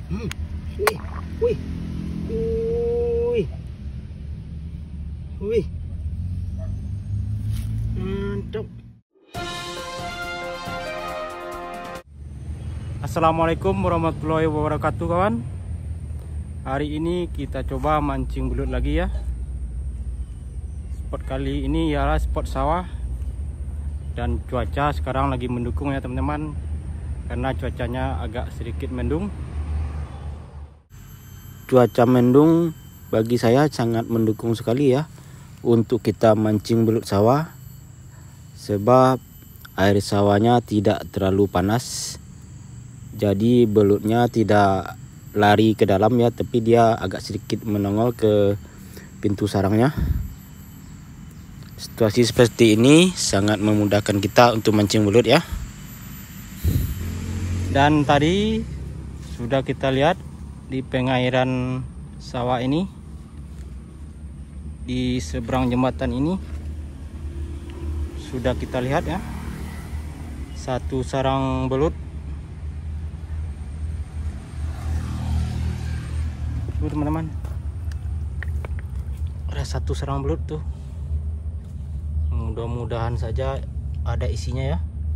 Wih, wih, wih, wih, mantap. Assalamualaikum warahmatullahi wabarakatuh kawan. Hari ini kita coba mancing belut lagi ya. Spot kali ini ialah spot sawah. Dan cuaca sekarang lagi mendukung ya teman-teman, karena cuacanya agak sedikit mendung. Cuaca mendung bagi saya sangat mendukung sekali ya untuk kita mancing belut sawah, sebab air sawahnya tidak terlalu panas, jadi belutnya tidak lari ke dalam ya, tapi dia agak sedikit menongol ke pintu sarangnya. Situasi seperti ini sangat memudahkan kita untuk mancing belut ya. Dan tadi sudah kita lihat di pengairan sawah ini, di seberang jembatan ini sudah kita lihat ya, satu sarang belut. Tuh teman-teman, ada satu sarang belut tuh. Mudah-mudahan saja ada isinya ya.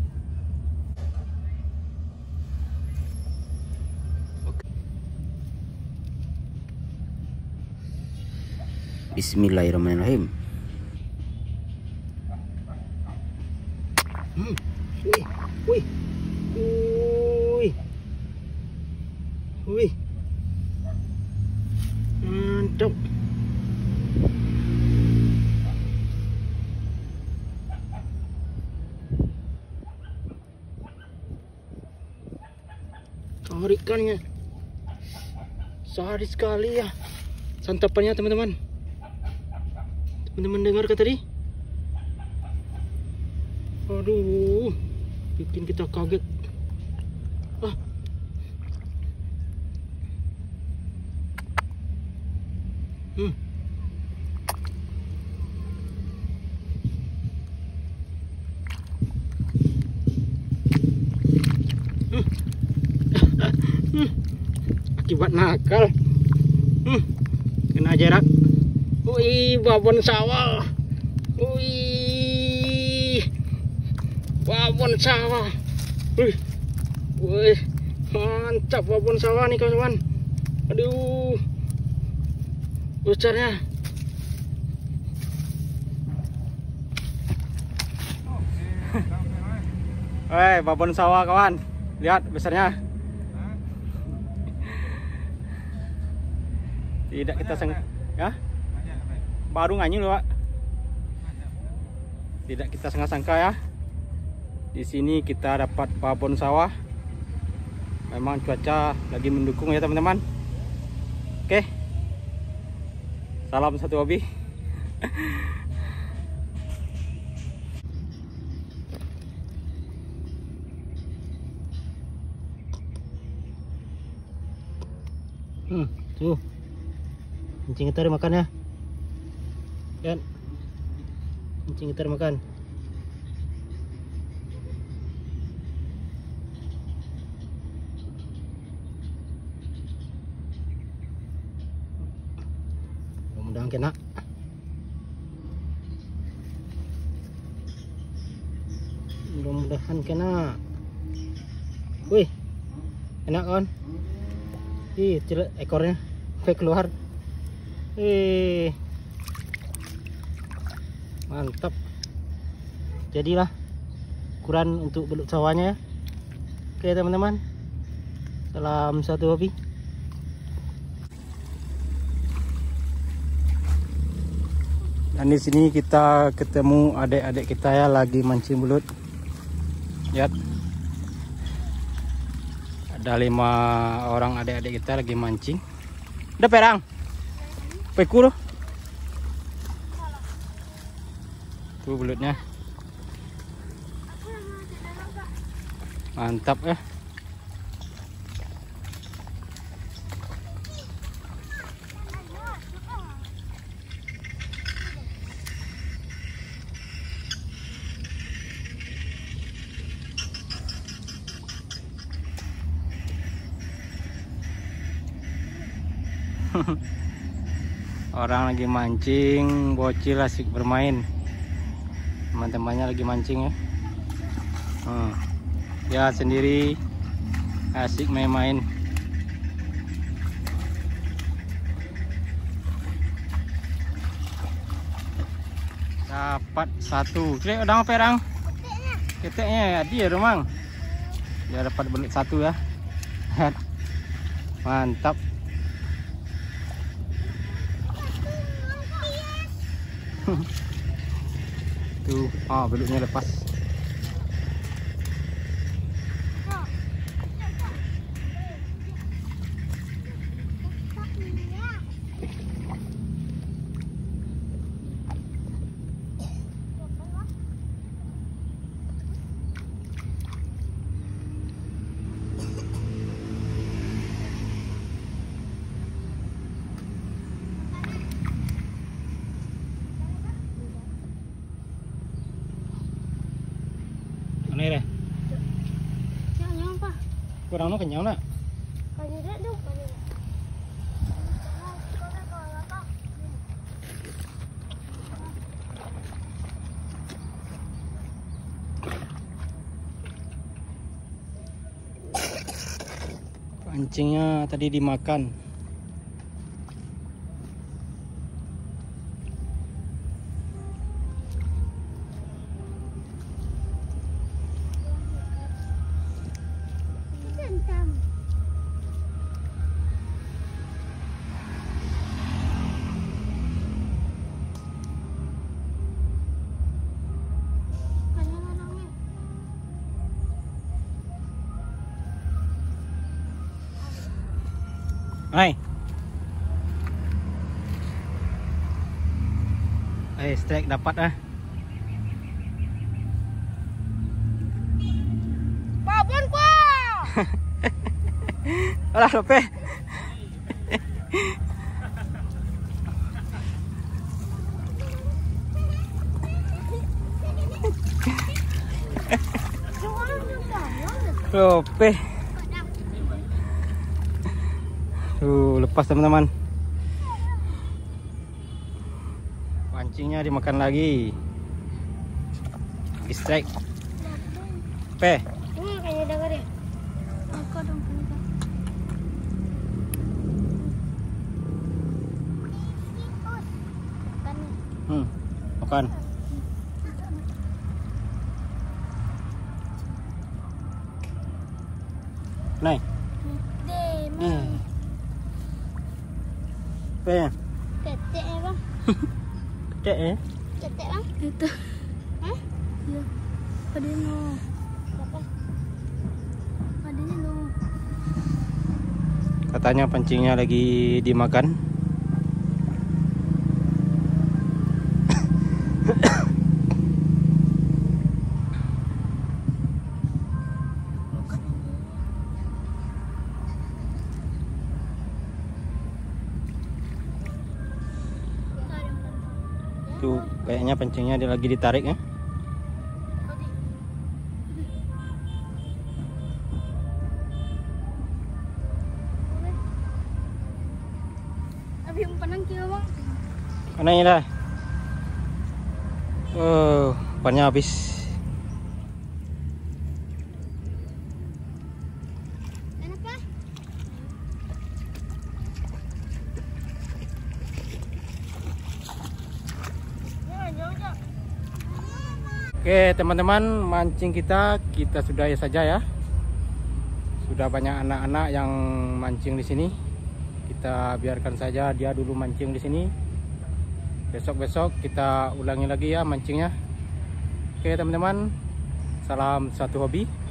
Bismillahirrahmanirrahim. Wih, wih, wih, wih, mantap. Ikannya sehari sekali ya santapannya teman-teman. Teman-teman dengar kan tadi? Aduh, bikin kita kaget. Ah. Akibat nakal. Kena jarak. Wih, babon sawah. Wih, babon sawah. Wih, wih, mantap babon sawah nih kawan-kawan. Aduh, besarnya. Babon sawah kawan, lihat besarnya. Tidak kita ya, baru nganyul Pak. Tidak kita sangka-sangka ya, di sini kita dapat babon sawah. Memang cuaca lagi mendukung ya teman-teman. Oke, salam satu hobi. Tuh mancing gitar makan ya kan, mancing gitar makan. Mudah-mudahan kena. Mudah-mudahan kena. Wih, enak kan? Ih, jelek ekornya sampai keluar. Mantap. Jadilah ukuran untuk belut sawahnya ya. Oke teman-teman, salam satu hobi. Dan di sini kita ketemu adik-adik kita ya, lagi mancing belut. Lihat, ada 5 orang adik-adik kita lagi mancing. Udah perang peku loh. Tuh belutnya mantap ya. Orang lagi mancing, bocil asik bermain. Teman-temannya lagi mancing ya. Dia sendiri asik main-main. Dapat satu. Cek udah apa Rang? Keteknya dia Romang. Dia dapat belut satu ya. Mantap. Tuh, belutnya lepas. Mana deh? Yang apa? Kurang kenyang nak? Kandidat tuh. Pancingnya tadi dimakan. Hai. Strike dapat ah. Babon gua. Alah lope. Lope. Lepas teman-teman. Pancingnya dimakan lagi. Strike. Kayaknya dengar ya. Aku dong. Makan. Naik. Ketek ya bang. Ketek ya? Ketek bang. Itu. Hah? Iya. Padino. Berapa? Padino. Katanya pancingnya lagi dimakan. Tuh, kayaknya pancingnya dia lagi ditarik ya. Abis umpanang kilo bang. Mana ini dah? Umpannya habis. Enak kah? Oke teman-teman, mancing kita sudahi saja ya. Sudah banyak anak-anak yang mancing di sini. Kita biarkan saja dia dulu mancing di sini. Besok-besok kita ulangi lagi ya mancingnya. Oke teman-teman, salam satu hobi.